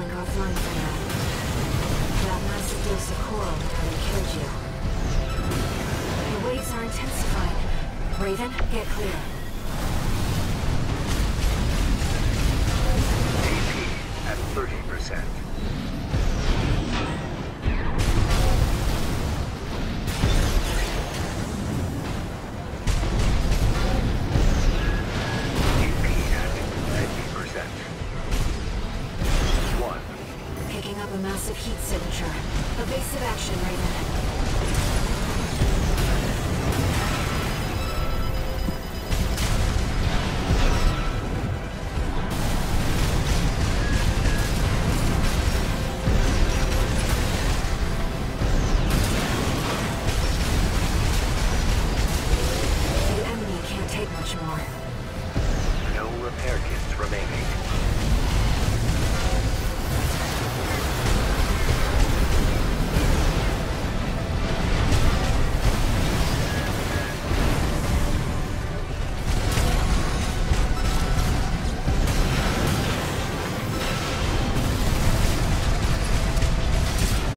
tank offline for now. That massive dose of coral probably killed you. The waves are intensifying. Raven, get clear. AP at 30%. Picking up a massive heat signature. Evasive action, Raven.